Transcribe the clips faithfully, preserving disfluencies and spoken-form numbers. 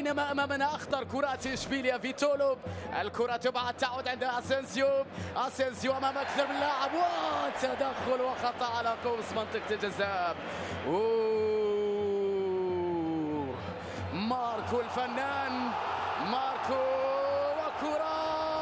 بينما أمامنا أخطر كرات إشبيليا. فيتولو، الكرة تبعد تعود عند أسينسيو. أسينسيو أمام أكثر من لاعب، وتدخل وخطأ على قوس منطقة الجزاء. أوه. ماركو الفنان، ماركو، وكرة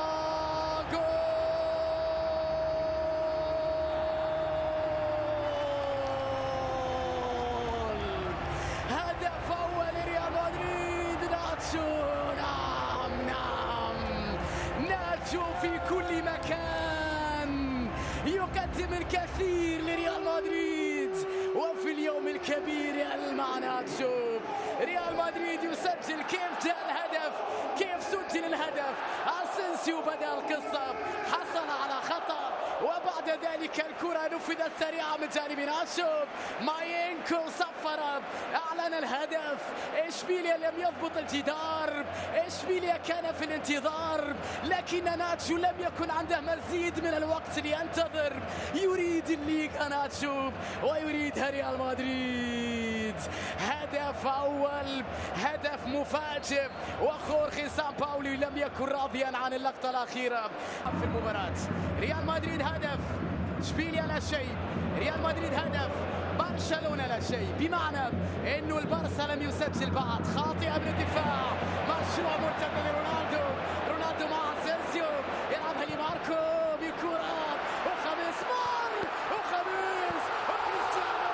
نعم نعم، ناتشو في كل مكان يقدم الكثير لريال مدريد، وفي اليوم الكبير مع ناتشو ريال مدريد يسجل. كيف جاء الهدف؟ كيف سجل الهدف؟ أسينسيو بدأ القصة، حصل على خطأ، وبعد ذلك الكرة نفذت سريعة من جانب ناتشو. ماينكو صفر، أعلن الهدف. إشبيليا لم يضبط الجدار، إشبيليا كان في الانتظار، لكن ناتشو لم يكن عنده مزيد من الوقت لينتظر. يريد الليغا ناتشو ويريدها ريال مدريد. هدف أول، هدف مفاجئ، وخورخي سامباولي لم يكن راضيا عن اللقطة الأخيرة في المباراة. ريال مدريد هدف، إشبيليا لا شيء. ريال مدريد هدف، برشلونة لا شيء، بمعنى انه البارسا لم يسجل بعد. خاطئة بالدفاع، مشروع مرتد لرونالدو. رونالدو مع اسينسيو، يلعبها لماركو بكرة، وخميس مار، وخميس، وكريستيانو.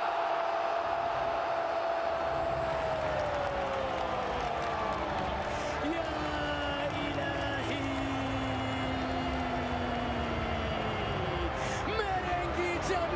يا إلهي، مرنجي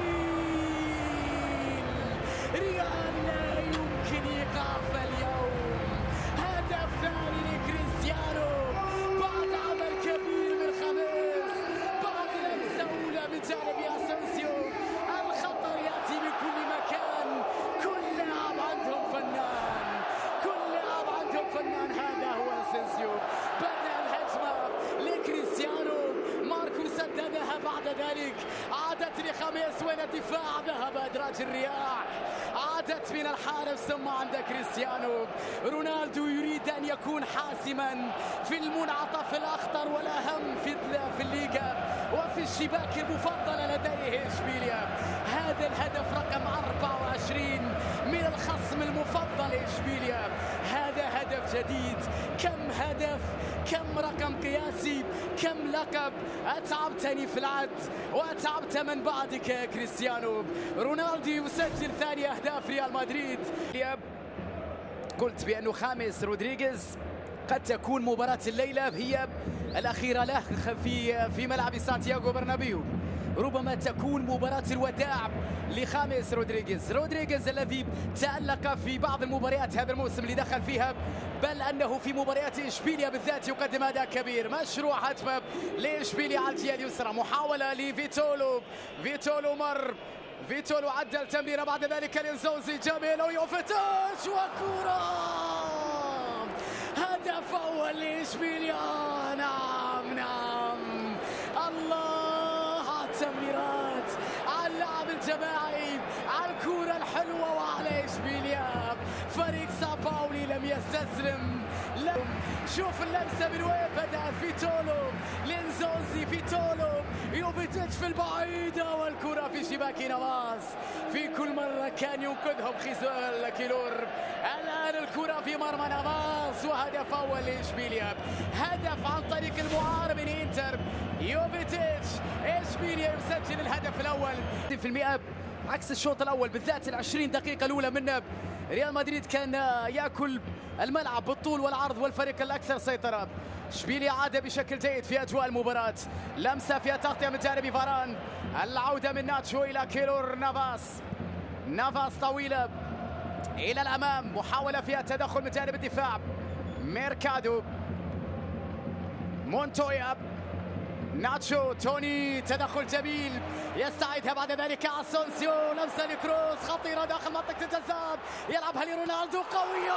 جميل. ريال لا يمكن إيقاف اليوم. هدف ثاني لكريستيانو بعد عمل كبير من خميس، بعد لمسة أولى من جانب أسينسيو. الخطر يأتي من كل مكان، كل لاعب عندهم فنان، كل لاعب عندهم فنان. هذا هو أسينسيو، بدأ الهجمة لكريستيانو، ماركو سددها، بعد ذلك عادت لخميس، وين الدفاع؟ ذهب أدراج الرياح، عادت من الحارس ثم عند كريستيانو. رونالدو يريد أن يكون حاسما في المنعطف الأخطر والأهم في في الليغا وفي الشباك المفضلة لديه إشبيليا. هذا الهدف رقم أربعة وعشرين من الخصم المفضل إشبيليا. هذا هدف جديد. كم هدف، كم رقم قياسي، كم لقب. أتعبتني في العد وأتعبت من بعدك يا كريستيانو. رونالدو يسجل ثاني أهداف ريال مدريد. قلت بأنه خامس رودريغيز قد تكون مباراة الليلة هي الأخيرة له في في ملعب سانتياغو برنابيو. ربما تكون مباراة الوداع لخامس رودريغيز. رودريغيز الذي تألق في بعض المباريات هذا الموسم اللي دخل فيها، بل أنه في مباريات إشبيليا بالذات يقدم أداء كبير. مشروع هجمة لإشبيليا على الجهة اليسرى، محاولة لفيتولو. فيتولو مر، فيتولو عدل تمريرة، بعد ذلك لنزوزي، جميل، ويوفيتش، وكرة. هدف أول لإشبيليا. نعم نعم، الله على التمريرات، على اللعب الجماعي، على الكرة الحلوة، وعلى إشبيليا. فريق سامباولي لم يستسلم. لم شوف اللمسة من وين بدأ. فيتولو، لينزوزي، فيتولو، يوفيتش في البعيدة، والكرة في شباك نواس. في كل مرة كان ينقذهم خيزول كيلور. الآن الكرة في مرمى نواس، وهدف أول لإشبيليا. هدف عن طريق المعار من إنتر. يوفيتش، إشبيليا يسجل الهدف الأول في المئة، عكس الشوط الأول بالذات العشرين دقيقة الأولى منه. ريال مدريد كان يأكل الملعب بالطول والعرض، والفريق الأكثر سيطرة. إشبيليا عاد بشكل جيد في أجواء المباراة. لمسة فيها تغطية من جانب فاران، العودة من ناتشو إلى كيلور نافاس. نافاس طويلة إلى الأمام، محاولة فيها تدخل من جانب الدفاع. ميركادو، مونتويا، ناتشو، توني، تدخل جميل، يستعيدها بعد ذلك اسينسيو. لمسه لكروس خطيره داخل منطقه الجزاء، يلعبها لرونالدو، قويه.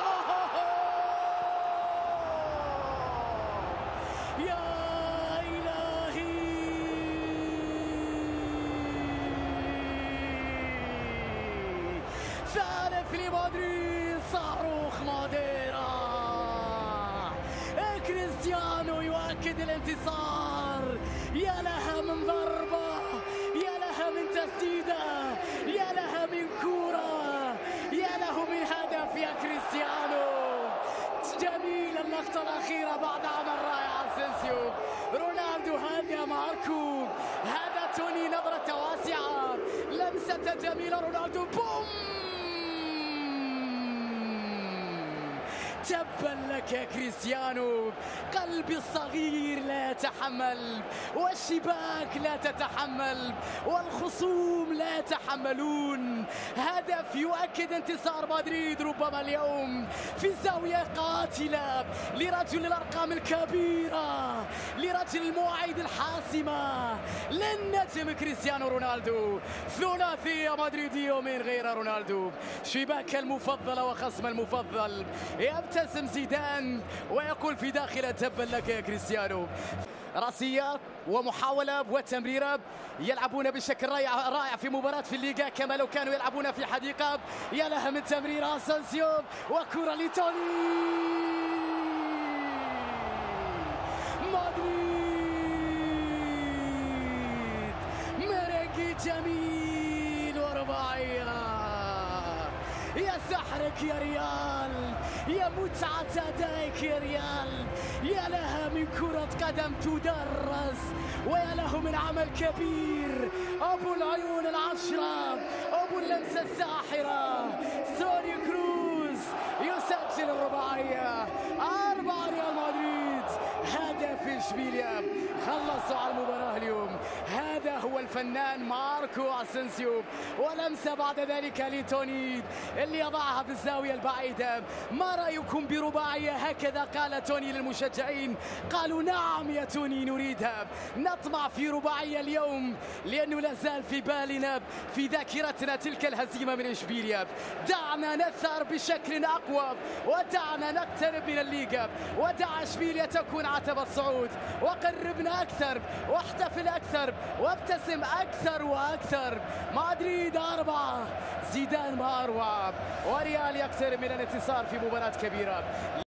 يا الهي، ثالث لمدريد، صاروخ ماديرا. كريستيانو يؤكد الانتصار. يا لها من ضربة، يا لها من تسديدة، يا لها من كورة، يا له من هدف يا كريستيانو. جميل اللقطة الأخيرة بعد عمل رائع اسينسيو. رونالدو هذا ماركو، هذا توني نظرة واسعة، لمسة جميلة رونالدو بوم. تبا لك يا كريستيانو، قلبي الصغير لا يتحمل، والشباك لا تتحمل، والخصوم لا يتحملون. هدف يؤكد انتصار مدريد ربما اليوم في زاوية قاتلة لرجل الأرقام الكبيرة، لرجل المواعيد الحاسمة، للنجم كريستيانو رونالدو. ثلاثية مدريدية من غير رونالدو، شباك المفضلة وخصم المفضل. يبتسم زيدان ويقول في داخله تبا لك يا كريستيانو. راسية ومحاولة وتمريرة، يلعبون بشكل رائع رائع في مباراة في الليغا كما لو كانوا يلعبون في حديقة. يا لها من تمريرة اسينسيو وكرة لتوني. مدريد مرقي جميل ورباعية. يا سحرك يا ريال، يا متعة أدائك يا ريال، يا لها من كرة قدم تدرس، ويا له من عمل كبير. أبو العيون العشرة، أبو اللمسة الساحرة، توني كروز يسجل الرباعية. أربعة ريال مدريد، هدف إشبيليا، خلصوا على المباراة اليوم. هذا هو الفنان ماركو اسينسيو، ولمسة بعد ذلك لتوني اللي يضعها في الزاوية البعيدة. ما رأيكم برباعية هكذا؟ قال توني للمشجعين، قالوا نعم يا توني نريدها، نطمع في رباعية اليوم، لأنه لا زال في بالنا في ذاكرتنا تلك الهزيمة من إشبيليا. دعنا نثأر بشكل أقوى، ودعنا نقترب من الليغا، ودع إشبيليا تكون عتبة الصعود، وقربنا أكثر، واحتفل أكثر، وابتسم أكثر وأكثر. مدريد أربعة، زيدان ما أروع، وريال يقترب من الانتصار في مباراة كبيرة.